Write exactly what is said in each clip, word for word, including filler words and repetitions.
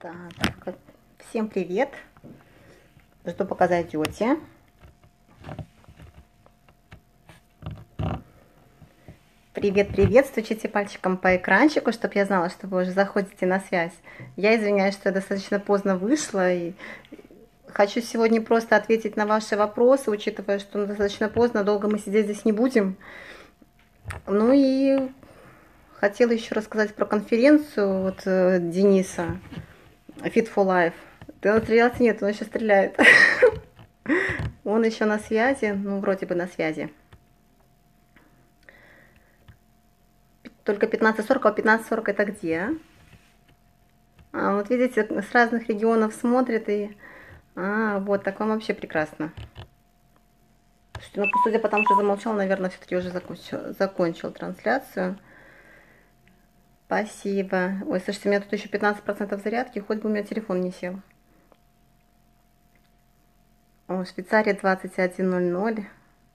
Так, всем привет. Жду, пока зайдете. Привет, привет. Стучите пальчиком по экранчику, чтобы я знала, что вы уже заходите на связь. Я извиняюсь, что я достаточно поздно вышла. И хочу сегодня просто ответить на ваши вопросы, учитывая, что достаточно поздно, долго мы сидеть здесь не будем. Ну и хотела еще рассказать про конференцию вот, Дениса Fit for Life. Ты настреляться? Нет, он еще стреляет. Он еще на связи, ну, вроде бы на связи. Только пятнадцать сорок, а пятнадцать сорок это где? А, вот видите, с разных регионов смотрят и... А, вот, так вам вообще прекрасно. Ну, судя по тому, что замолчал, наверное, все-таки уже закончил, закончил трансляцию. Спасибо. Ой, слушайте, у меня тут еще пятнадцать процентов зарядки, хоть бы у меня телефон не сел. О, Швейцария двадцать один ноль ноль.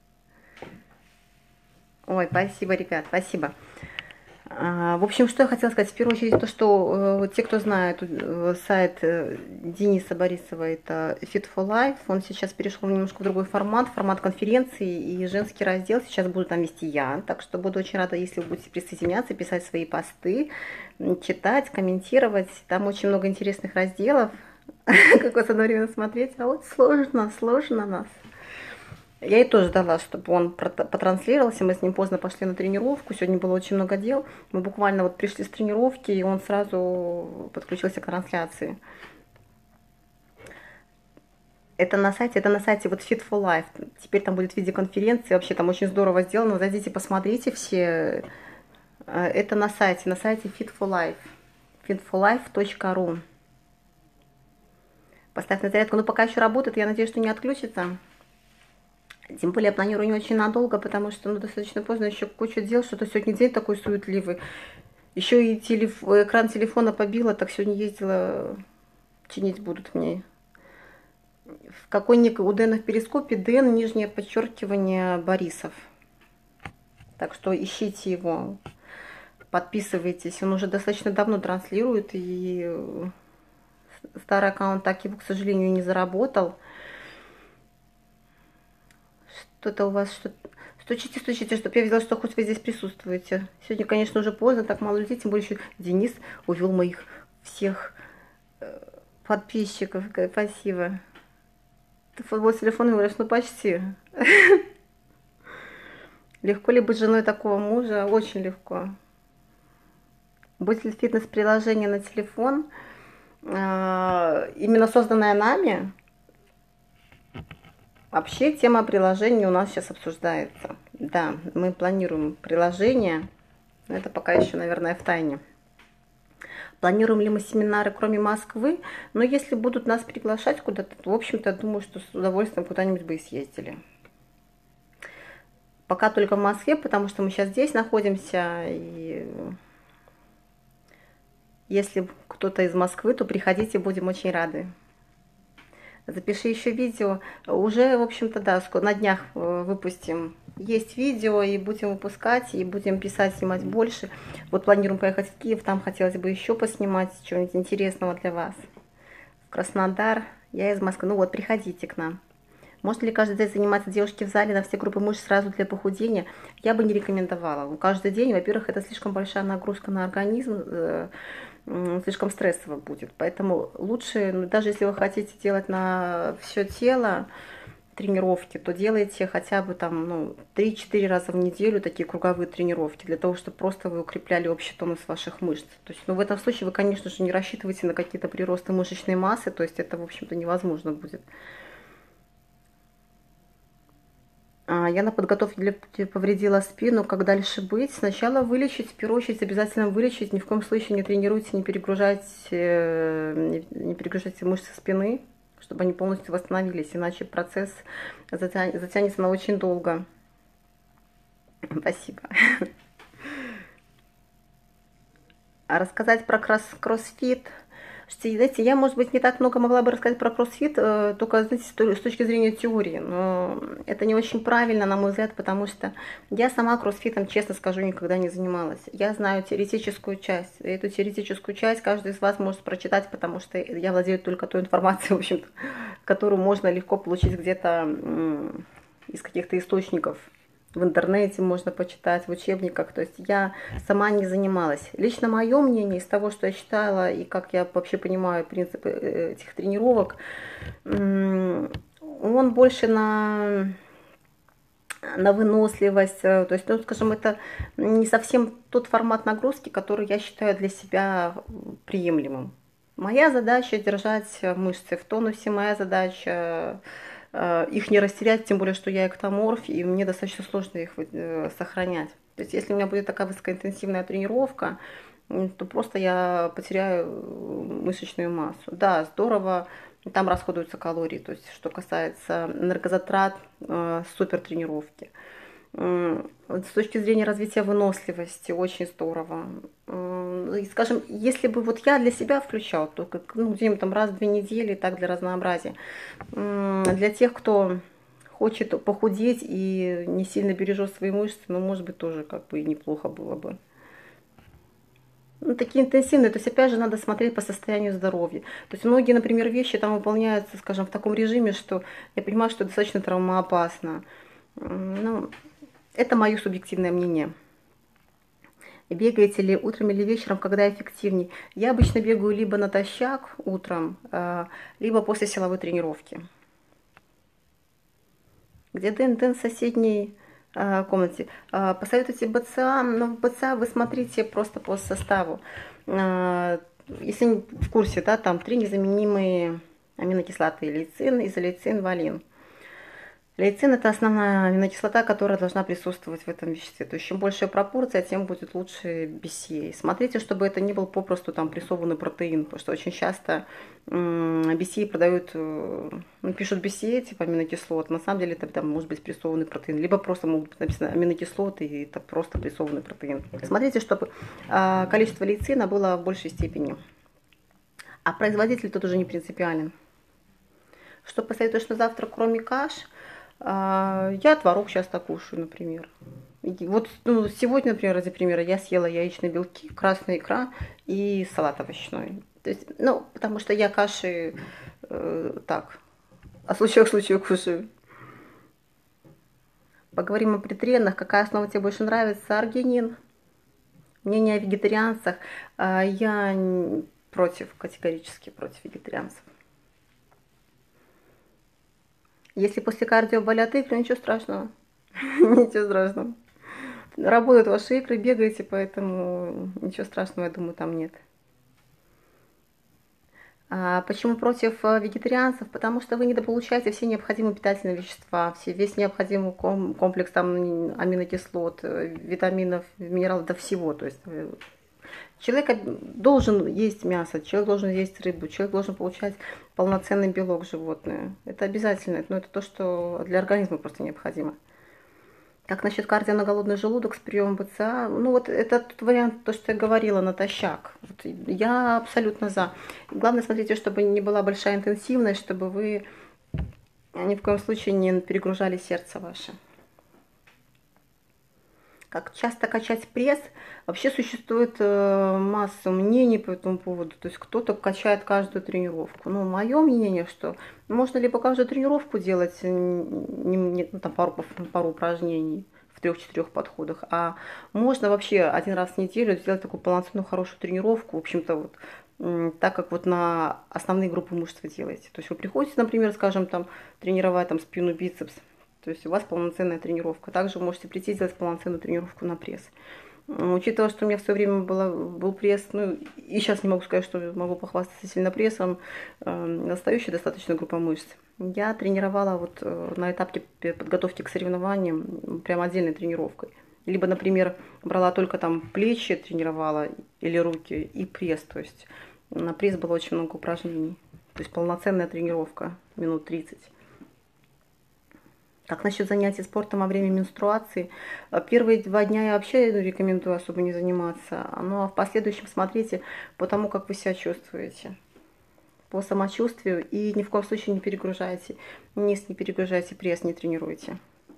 Ой, спасибо, ребят, спасибо. А, в общем, что я хотела сказать. В первую очередь, то, что э, те, кто знает э, сайт э, Дениса Борисова, это Fit for Life, он сейчас перешел немножко в другой формат, формат конференции, и женский раздел сейчас буду там вести я. Так что буду очень рада, если вы будете присоединяться, писать свои посты, читать, комментировать. Там очень много интересных разделов. Как вас одновременно смотреть? А вот сложно, сложно нас. Я ей тоже дала, чтобы он потранслировался. Мы с ним поздно пошли на тренировку. Сегодня было очень много дел. Мы буквально вот пришли с тренировки, и он сразу подключился к трансляции. Это на сайте, это на сайте вот Fit for Life. Теперь там будет видеоконференция. Вообще там очень здорово сделано. Зайдите, посмотрите все. Это на сайте, на сайте Fit for Life. fit for life точка ру. Поставь на зарядку. Ну, пока еще работает. Я надеюсь, что не отключится. Тем более я планирую не очень надолго, потому что ну, достаточно поздно, еще куча дел, что-то сегодня день такой суетливый. Еще и телеф... экран телефона побило, так сегодня ездила, чинить будут мне. В какой ник у Дэна в перископе? Дэн, нижнее подчеркивание, Борисов. Так что ищите его, подписывайтесь. Он уже достаточно давно транслирует, и старый аккаунт так его, к сожалению, не заработал. Что-то у вас, что стучите, стучите, чтобы я видела, что хоть вы здесь присутствуете. Сегодня, конечно, уже поздно, так мало людей, тем более еще Денис увел моих всех подписчиков. Спасибо. Ты футбол с телефоном говоришь, ну почти. Легко ли быть женой такого мужа? Очень легко. Будет ли фитнес-приложение на телефон, именно созданное нами? Вообще тема приложения у нас сейчас обсуждается. Да, мы планируем приложение, но это пока еще, наверное, в тайне. Планируем ли мы семинары, кроме Москвы? Но если будут нас приглашать куда-то, то, в общем-то, думаю, что с удовольствием куда-нибудь бы и съездили. Пока только в Москве, потому что мы сейчас здесь находимся. И если кто-то из Москвы, то приходите, будем очень рады. Запиши еще видео. Уже, в общем-то, да, на днях выпустим. Есть видео, и будем выпускать, и будем писать, снимать больше. Вот планируем поехать в Киев, там хотелось бы еще поснимать чего-нибудь интересного для вас. В Краснодар. Я из Москвы. Ну вот, приходите к нам. Может ли каждый день заниматься девушки в зале на все группы мышц сразу для похудения? Я бы не рекомендовала. Каждый день, во-первых, это слишком большая нагрузка на организм, слишком стрессово будет. Поэтому лучше, ну, даже если вы хотите делать на все тело тренировки, то делайте хотя бы там ну, три-четыре раза в неделю такие круговые тренировки, для того, чтобы просто вы укрепляли общий тонус ваших мышц. То есть, ну, в этом случае вы, конечно же, не рассчитываете на какие-то приросты мышечной массы, то есть это, в общем-то, невозможно будет. Я на подготовке для пути повредила спину. Как дальше быть? Сначала вылечить, в первую очередь обязательно вылечить. Ни в коем случае не тренируйте, не перегружайте, не перегружайте мышцы спины, чтобы они полностью восстановились, иначе процесс затянется на очень долго. Спасибо. А рассказать про кроссфит. Знаете, я, может быть, не так много могла бы рассказать про кроссфит, э, только, знаете, с точки зрения теории, но это не очень правильно, на мой взгляд, потому что я сама кроссфитом, честно скажу, никогда не занималась. Я знаю теоретическую часть, и эту теоретическую часть каждый из вас может прочитать, потому что я владею только той информацией, в общем-то, которую можно легко получить где-то из каких-то источников. В интернете можно почитать, в учебниках. То есть я сама не занималась. Лично мое мнение из того, что я читала и как я вообще понимаю принципы этих тренировок, он больше на, на выносливость. То есть, ну, скажем, это не совсем тот формат нагрузки, который я считаю для себя приемлемым. Моя задача держать мышцы в тонусе, моя задача их не растерять, тем более, что я эктоморф, и мне достаточно сложно их сохранять. То есть, если у меня будет такая высокоинтенсивная тренировка, то просто я потеряю мышечную массу. Да, здорово, там расходуются калории, то есть, что касается энергозатрат, супер тренировки. С точки зрения развития выносливости, очень здорово. И, скажем, если бы вот я для себя включала, то как, ну, где-нибудь там раз в две недели, так для разнообразия. Для тех, кто хочет похудеть и не сильно бережет свои мышцы, ну, может быть, тоже как бы и неплохо было бы. Ну, такие интенсивные, то есть, опять же, надо смотреть по состоянию здоровья. То есть, многие, например, вещи там выполняются, скажем, в таком режиме, что я понимаю, что достаточно травмоопасно. Ну, это мое субъективное мнение. Бегаете ли утром или вечером, когда эффективней? Я обычно бегаю либо натощак утром, либо после силовой тренировки. Где Дэн? Дэн в соседней комнате. Посоветуйте БЦА, но в БЦА вы смотрите просто по составу. Если в курсе, да, там три незаменимые аминокислоты: лейцин, изолейцин, валин. Лейцин – это основная аминокислота, которая должна присутствовать в этом веществе. То есть, чем большая пропорция, тем будет лучше би си эй. Смотрите, чтобы это не был попросту там прессованный протеин, потому что очень часто би си эй продают, ну, пишут би си эй, типа аминокислот, на самом деле это там может быть прессованный протеин, либо просто могут быть написано аминокислоты, и это просто прессованный протеин. Смотрите, чтобы количество лейцина было в большей степени. А производитель тут уже не принципиален. Что посоветуешь на завтрак, кроме каш? Я творог часто кушаю, например. Вот, ну, сегодня, например, ради примера, я съела яичные белки, красная икра и салат овощной. То есть, ну, потому что я каши э, так, а случаях к случаю кушаю. Поговорим о притренах. Какая основа тебе больше нравится? Аргинин. Мнение о вегетарианцах. Я против, категорически против вегетарианцев. Если после кардио болят икры, ничего страшного. Ничего страшного. Работают ваши икры, бегаете, поэтому ничего страшного, я думаю, там нет. А почему против вегетарианцев? Потому что вы недополучаете все необходимые питательные вещества, все, весь необходимый комплекс там, аминокислот, витаминов, минералов, до всего. То есть человек должен есть мясо, человек должен есть рыбу, человек должен получать полноценный белок животное. Это обязательно, но это то, что для организма просто необходимо. Как насчет кардио на голодный желудок с приемом БЦА? Ну вот это тот вариант, то, что я говорила, натощак. Вот я абсолютно за. Главное, смотрите, чтобы не была большая интенсивность, чтобы вы ни в коем случае не перегружали сердце ваше. Как часто качать пресс? Вообще существует масса мнений по этому поводу. То есть кто-то качает каждую тренировку. Но мое мнение, что можно либо каждую тренировку делать, не, не, ну, там, пару, пару упражнений в трех-четырех подходах, а можно вообще один раз в неделю сделать такую полноценную хорошую тренировку, в общем-то, вот, так как вот на основные группы мышц вы делаете. То есть вы приходите, например, скажем, там, тренировать там, спину, бицепс, то есть у вас полноценная тренировка. Также вы можете прийти сделать полноценную тренировку на пресс. Учитывая, что у меня в свое время было, был пресс, ну и сейчас не могу сказать, что могу похвастаться сильно прессом, настоящая достаточно группа мышц. Я тренировала вот на этапе подготовки к соревнованиям прям отдельной тренировкой. Либо, например, брала только там плечи, тренировала, или руки, и пресс. То есть на пресс было очень много упражнений. То есть полноценная тренировка, минут тридцать. Как насчет занятий спортом во время менструации? Первые два дня я вообще рекомендую особо не заниматься. Ну а в последующем смотрите по тому, как вы себя чувствуете. по самочувствию. И ни в коем случае не перегружайте низ, не перегружайте пресс, не тренируйте.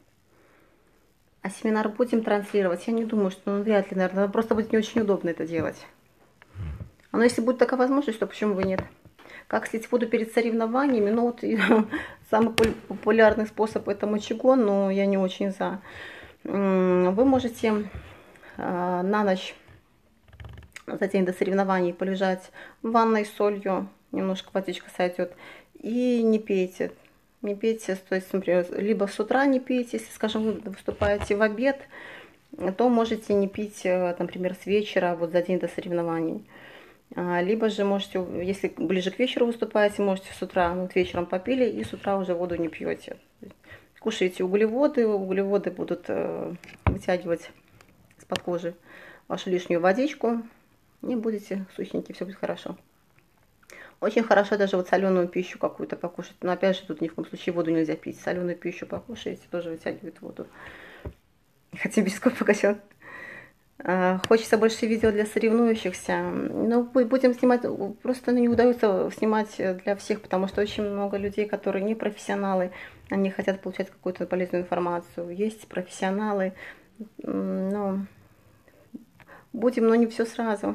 А семинар будем транслировать? Я не думаю, что, ну, вряд ли, наверное, просто будет не очень удобно это делать. Но если будет такая возможность, то почему бы нет? Как слить воду перед соревнованиями? Ну, вот самый популярный способ это мочегон, но я не очень за. Вы можете на ночь, за день до соревнований, полежать в ванной с солью, немножко водичка сойдет, и не пейте. Не пейте, то есть, например, либо с утра не пейте, если, скажем, вы выступаете в обед, то можете не пить, например, с вечера, вот за день до соревнований. Либо же можете, если ближе к вечеру выступаете, можете с утра, вот вечером попили и с утра уже воду не пьете. Кушаете углеводы, углеводы будут вытягивать из-под кожи вашу лишнюю водичку, и будете сухенькие, все будет хорошо. Очень хорошо даже вот соленую пищу какую-то покушать, но опять же тут ни в коем случае воду нельзя пить. Соленую пищу покушаете, тоже вытягивает воду. Хотя бископ покачал. Хочется больше видео для соревнующихся. Но будем снимать, просто не удается снимать для всех, потому что очень много людей, которые не профессионалы, они хотят получать какую-то полезную информацию. Есть профессионалы, но будем, но не все сразу.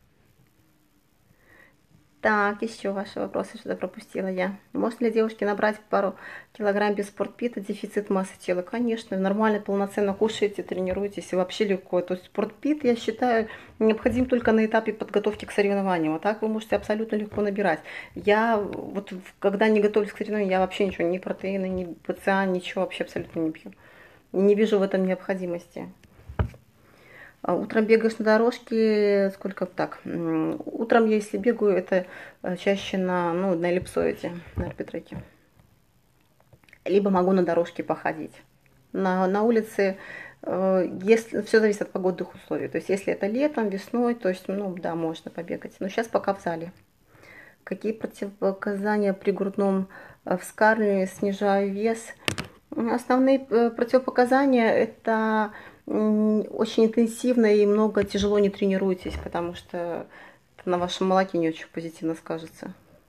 Так, еще ваши вопросы, что-то пропустила я. Можно ли девушке набрать пару килограмм без спортпита, дефицит массы тела? Конечно, нормально, полноценно кушаете, тренируетесь, и вообще легко. То есть спортпит, я считаю, необходим только на этапе подготовки к соревнованиям. А так вы можете абсолютно легко набирать. Я вот, когда не готовлюсь к соревнованиям, я вообще ничего, ни протеины, ни ПЦА, ничего вообще абсолютно не пью. Не вижу в этом необходимости. Утром бегаешь на дорожке, сколько так? Утром, если бегаю, это чаще на, ну, на эллипсоиде, на эрпитреке. Либо могу на дорожке походить. На, на улице, если, все зависит от погодных условий. То есть, если это летом, весной, то есть, ну, да, можно побегать. Но сейчас пока в зале. Какие противопоказания при грудном вскармливании, снижаю вес? Основные противопоказания – это очень интенсивно и много тяжело не тренируйтесь, потому что это на вашем молоке не очень позитивно скажется.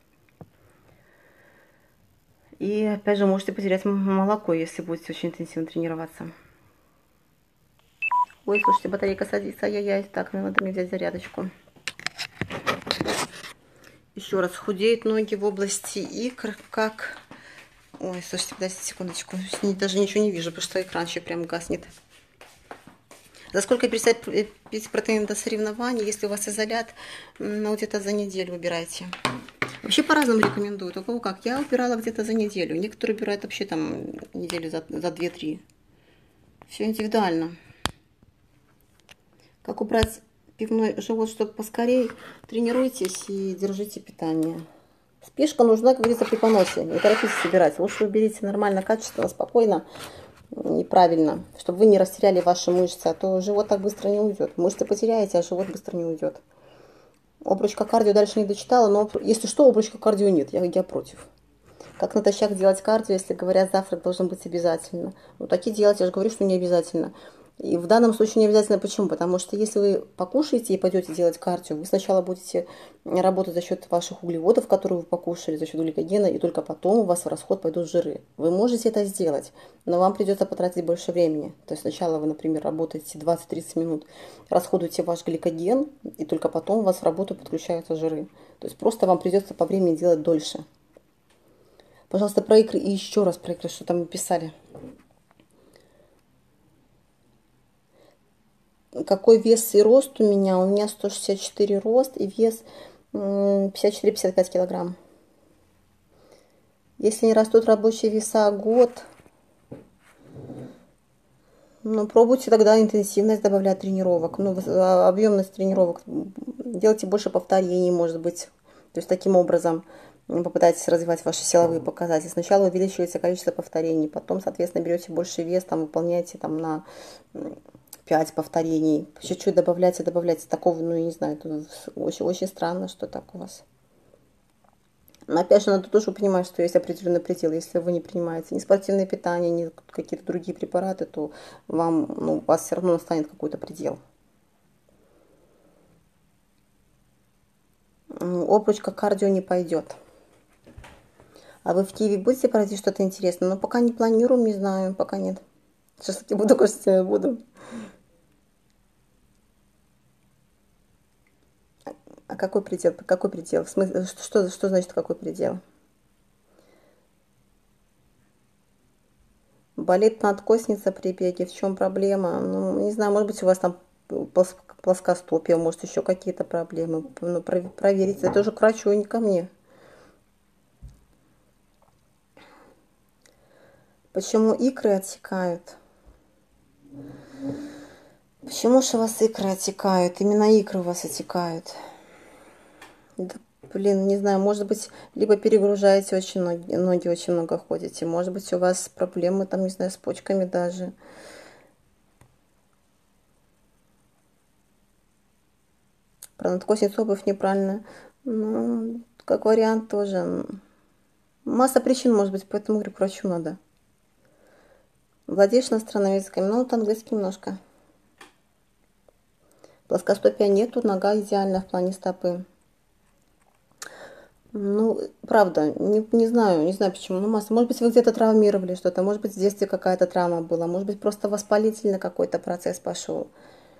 И опять же можете потерять молоко, если будете очень интенсивно тренироваться. Ой, слушайте, батарейка садится, ай-яй-яй. Так, мне надо мне взять зарядочку. Еще раз, худеют ноги в области икр, как... Ой, слушайте, подождите секундочку, даже ничего не вижу, потому что экран еще прям гаснет. За сколько перестать пить протеин до соревнований, если у вас изолят, ну, где-то за неделю убирайте. Вообще по-разному рекомендуют. У кого как. Я убирала где-то за неделю. Некоторые убирают вообще там неделю за, за две-три. Все индивидуально. Как убрать пивной живот, чтобы поскорее? Тренируйтесь и держите питание. Спешка нужна, как говорится, при поносе. Не торопитесь собирать. Лучше уберите нормально, качественно, спокойно и правильно, чтобы вы не растеряли ваши мышцы, а то живот так быстро не уйдет. Мышцы потеряете, а живот быстро не уйдет. Обручка кардио дальше не дочитала, но если что, обручка кардио нет, я, я против. Как натощак делать кардио, если говорят, завтрак должен быть обязательно? Ну, такие делать, я же говорю, что не обязательно. И в данном случае не обязательно. Почему? Потому что если вы покушаете и пойдете делать кардио, вы сначала будете работать за счет ваших углеводов, которые вы покушали, за счет гликогена, и только потом у вас в расход пойдут жиры. Вы можете это сделать, но вам придется потратить больше времени. То есть сначала вы, например, работаете двадцать-тридцать минут, расходуете ваш гликоген, и только потом у вас в работу подключаются жиры. То есть просто вам придется по времени делать дольше. Пожалуйста, про икры и еще раз про икры, что там писали. Какой вес и рост у меня? У меня сто шестьдесят четыре рост и вес пятьдесят четыре — пятьдесят пять килограмм. Если не растут рабочие веса год, ну, пробуйте тогда интенсивность добавлять тренировок, ну, объемность тренировок. Делайте больше повторений, может быть. То есть таким образом попытайтесь развивать ваши силовые показатели. Сначала увеличиваете количество повторений, потом, соответственно, берете больше вес, там, выполняете там, на пять повторений. Чуть-чуть добавляйте, добавляйте. Такого, ну, я не знаю, это очень, очень странно, что так у вас. Но опять же, надо тоже понимать, что есть определенный предел. Если вы не принимаете ни спортивное питание, ни какие-то другие препараты, то вам, ну, у вас все равно настанет какой-то предел. Обручка кардио не пойдет. А вы в Киеве будете проводить что-то интересное? Ну, пока не планируем, не знаю, пока нет. Шашлыки буду кушать, э, буду. А какой предел? Какой предел? В смысле, что, что, что значит какой предел? Болит надкосница при беге. В чем проблема? Ну, не знаю, может быть, у вас там плос- плоскостопие, может, еще какие-то проблемы. Ну, про- проверить. Это уже к врачу, а не ко мне. Почему икры отсекают? Почему же у вас икры отекают? Именно икры у вас отекают. Да, блин, не знаю, может быть, либо перегружаете очень ноги, ноги очень много ходите. Может быть, у вас проблемы там, не знаю, с почками даже. Про надкосницу обувь неправильно. Ну, как вариант тоже. Масса причин может быть, поэтому говорю, к врачу надо. Владеешь иностранными языками? Ну, вот английский немножко. Плоскостопия нету, нога идеальна в плане стопы. Ну, правда, не, не знаю, не знаю почему. Ну, масса. Может быть, вы где-то травмировали что-то, может быть, в детстве какая-то травма была, может быть, просто воспалительный какой-то процесс пошел.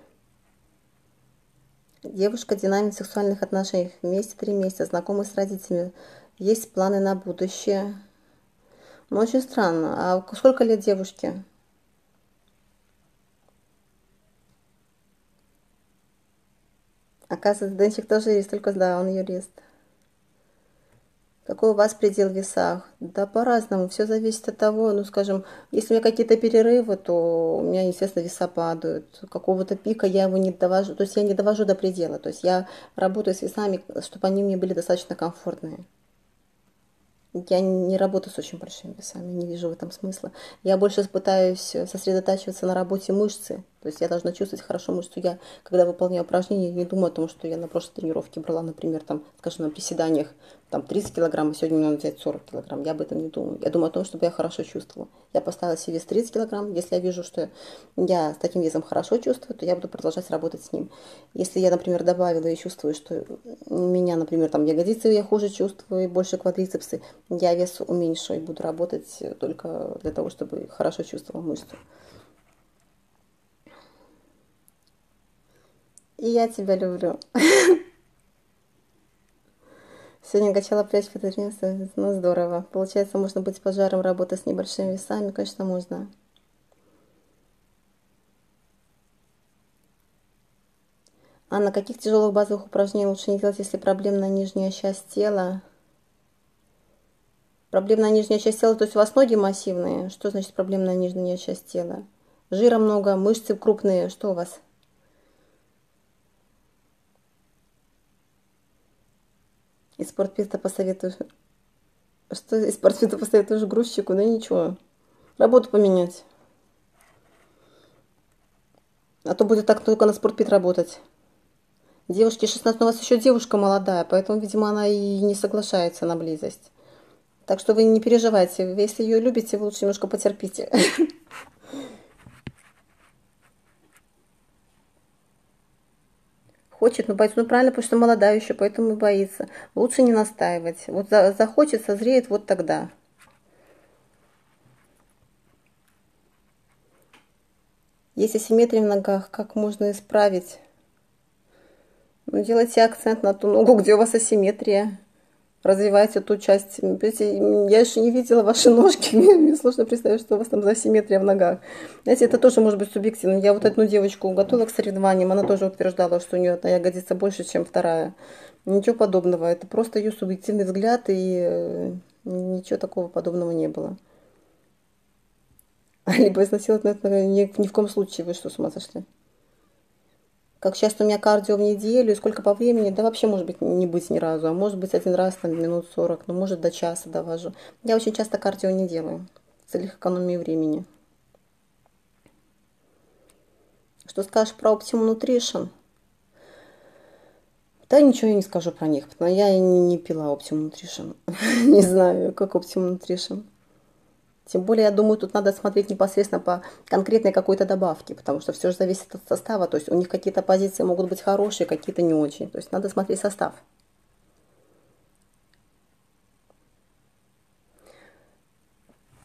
Девушка, динамик сексуальных отношений. Вместе три месяца, знакомы с родителями. Есть планы на будущее. Ну, очень странно. А сколько лет девушке? Оказывается, Денчик тоже есть, только да, он юрист. Какой у вас предел в весах? Да по-разному, все зависит от того, ну, скажем, если у меня какие-то перерывы, то у меня, естественно, веса падают. Какого-то пика я его не довожу, то есть я не довожу до предела. То есть я работаю с весами, чтобы они мне были достаточно комфортные. Я не работаю с очень большими весами, не вижу в этом смысла. Я больше пытаюсь сосредотачиваться на работе мышцы. То есть я должна чувствовать хорошо мышцу. Я, когда выполняю упражнения, не думаю о том, что я на прошлой тренировке брала, например, там, скажем, на приседаниях там тридцать килограмм, а сегодня мне надо взять сорок килограмм. Я об этом не думаю. Я думаю о том, чтобы я хорошо чувствовала. Я поставила себе вес тридцать килограмм. Если я вижу, что я с таким весом хорошо чувствую, то я буду продолжать работать с ним. Если я, например, добавила и чувствую, что меня, например, там ягодицы я хуже чувствую, и больше квадрицепсы, я вес уменьшу и буду работать только для того, чтобы хорошо чувствовала мышцу. И я тебя люблю. Сегодня качала прядь фотографии, ну здорово. Получается, можно быть пожаром, работать с небольшими весами, конечно, можно. А на каких тяжелых базовых упражнениях лучше не делать, если проблемная нижняя часть тела? Проблемная нижняя часть тела, то есть у вас ноги массивные? Что значит проблемная нижняя часть тела? Жира много, мышцы крупные, что у вас? Из спортписта посоветуешь? Что из спортписта посоветуешь грузчику? Да ничего. Работу поменять. А то будет так только на спортпит работать. Девушке шестнадцать, но у вас еще девушка молодая, поэтому, видимо, она и не соглашается на близость. Так что вы не переживайте. Если ее любите, вы лучше немножко потерпите. Хочет, ну боится, ну правильно, потому что молодая еще, поэтому и боится. Лучше не настаивать. Вот за, захочет, созреет, вот тогда. Есть асимметрия в ногах, как можно исправить? Ну, делайте акцент на ту ногу, где у вас асимметрия. Развивайте ту часть. Я еще не видела ваши ножки. Мне сложно представить, что у вас там за асимметрия в ногах. Знаете, это тоже может быть субъективно. Я вот одну девочку готовила к соревнованиям, она тоже утверждала, что у нее одна ягодица больше, чем вторая. Ничего подобного. Это просто ее субъективный взгляд, и ничего такого подобного не было. Либо изнасиловать, но это ни, ни в коем случае. Вы что, с ума сошли? Как часто у меня кардио в неделю, и сколько по времени, да вообще может быть не быть ни разу, а может быть один раз там минут сорок, ну может до часа довожу. Я очень часто кардио не делаю, в целях экономии времени. Что скажешь про Optimum Nutrition? Да ничего я не скажу про них, потому что я не, не пила Optimum Nutrition. Не знаю, как Optimum Nutrition. Тем более, я думаю, тут надо смотреть непосредственно по конкретной какой-то добавке, потому что все же зависит от состава. То есть у них какие-то позиции могут быть хорошие, какие-то не очень. То есть надо смотреть состав.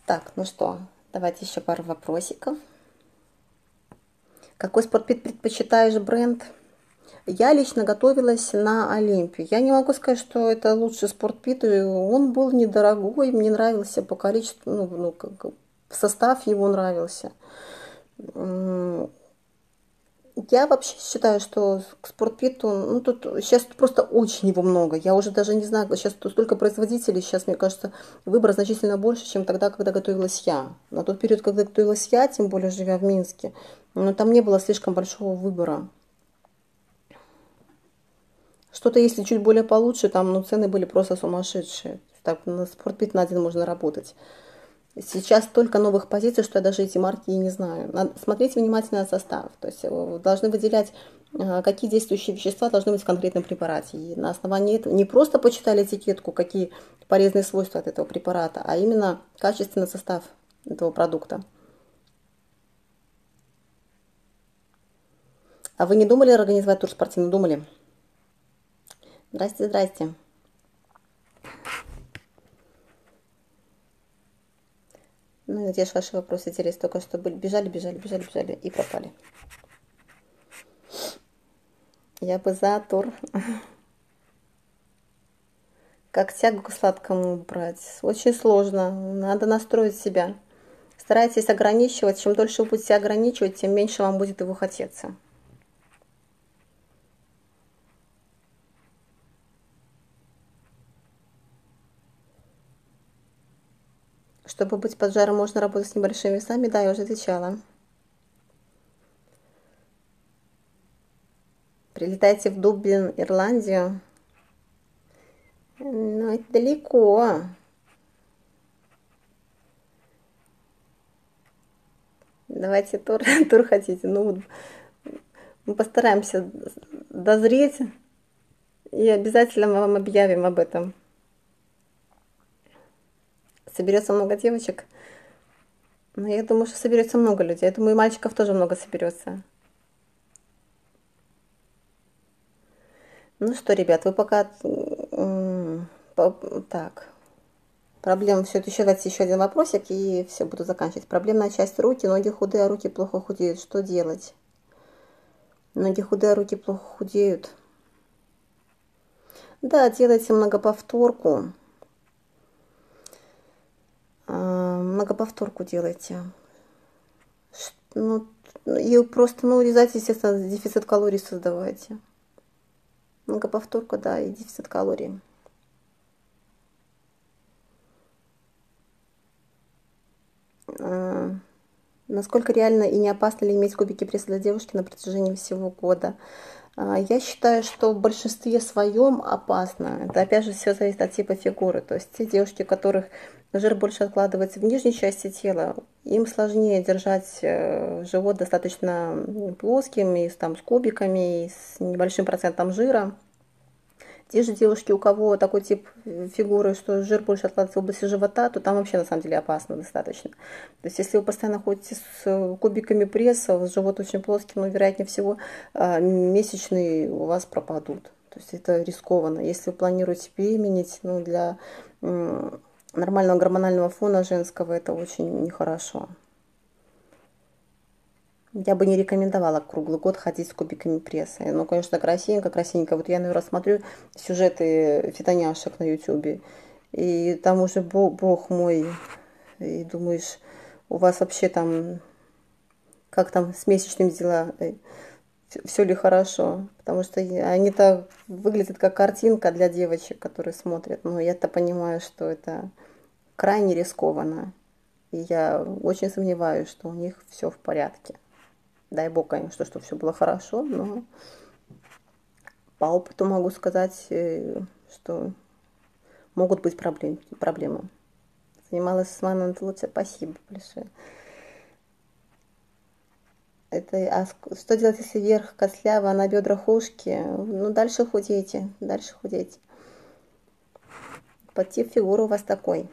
Так, ну что, давайте еще пару вопросиков. Какой спортпит предпочитаешь бренд? Я лично готовилась на Олимпию. Я не могу сказать, что это лучший спортпит. Он был недорогой, мне нравился по количеству, ну, ну как, состав его нравился. Я вообще считаю, что к спортпиту, ну тут сейчас просто очень его много. Я уже даже не знаю, сейчас столько производителей, сейчас, мне кажется, выбор значительно больше, чем тогда, когда готовилась я. На тот период, когда готовилась я, тем более живя в Минске, но там не было слишком большого выбора. Что-то, если чуть более получше, там, ну, цены были просто сумасшедшие. Так, на спортпит на один можно работать. Сейчас столько новых позиций, что я даже эти марки и не знаю. Надо смотреть внимательно на состав. То есть должны выделять, какие действующие вещества должны быть в конкретном препарате. И на основании этого не просто почитали этикетку, какие полезные свойства от этого препарата, а именно качественный состав этого продукта. А вы не думали организовать тур спортивный? Думали? Здрасте, здрасте. Ну, где же ваши вопросы интересны? Только что были, бежали, бежали, бежали, бежали и пропали. Я бы за тур. Как тягу к сладкому брать? Очень сложно. Надо настроить себя. Старайтесь ограничивать. Чем дольше вы будете ограничивать, тем меньше вам будет его хотеться. Чтобы быть под жаром, можно работать с небольшими весами. Да, я уже отвечала. Прилетайте в Дублин, Ирландию. Ну, это далеко. Давайте тур, тур хотите. Ну, мы постараемся дозреть и обязательно вам объявим об этом. Соберется много девочек. Но я думаю, что соберется много людей. Я думаю, и мальчиков тоже много соберется. Ну что, ребят, вы пока... Так. Проблема... Все, еще давайте еще один вопросик, и все, буду заканчивать. Проблемная часть руки. Ноги худые, а руки плохо худеют. Что делать? Ноги худые, а руки плохо худеют. Да, делайте многоповторку. Многоповторку делайте. Ну, и просто, ну, урезайте, естественно, дефицит калорий создавайте. Многоповторка, да, и дефицит калорий. А, насколько реально и не опасно ли иметь кубики пресса для девушки на протяжении всего года? А, я считаю, что в большинстве своем опасно. Это опять же все зависит от типа фигуры. То есть те девушки, у которых жир больше откладывается в нижней части тела, им сложнее держать живот достаточно плоским, и там, с кубиками, и с небольшим процентом жира. Те же девушки, у кого такой тип фигуры, что жир больше откладывается в области живота, то там вообще на самом деле опасно достаточно. То есть если вы постоянно ходите с кубиками пресса, живот очень плоский, ну, вероятнее всего, месячные у вас пропадут. То есть это рискованно. Если вы планируете беременеть, ну, для нормального гормонального фона женского это очень нехорошо. Я бы не рекомендовала круглый год ходить с кубиками пресса. Ну, конечно, красивенько, красивенько. Вот я, наверное, смотрю сюжеты фитоняшек на ютубе, и там уже бог, бог мой, и думаешь, у вас вообще там, как там с месячными дела, все ли хорошо? Потому что они-то выглядят как картинка для девочек, которые смотрят. Но я-то понимаю, что это крайне рискованно. И я очень сомневаюсь, что у них все в порядке. Дай бог, конечно, что все было хорошо, но по опыту могу сказать, что могут быть проблем, проблемы. Занималась с вами лучше. Спасибо большое. Это, а что делать, если верх косляво, а на бедрах ушки? Ну, дальше худейте, дальше худейте. Подтип фигуры у вас такой.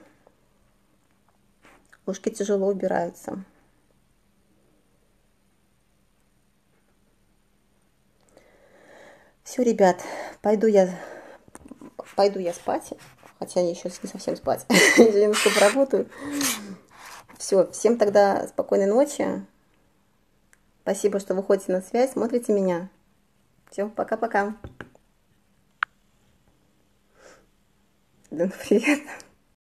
Ушки тяжело убираются. Все, ребят, пойду я, пойду я спать. Хотя я еще не совсем спать. Я немножко поработаю. Все, всем тогда спокойной ночи. Спасибо, что выходите на связь, смотрите меня. Все, пока-пока. Да, ну привет.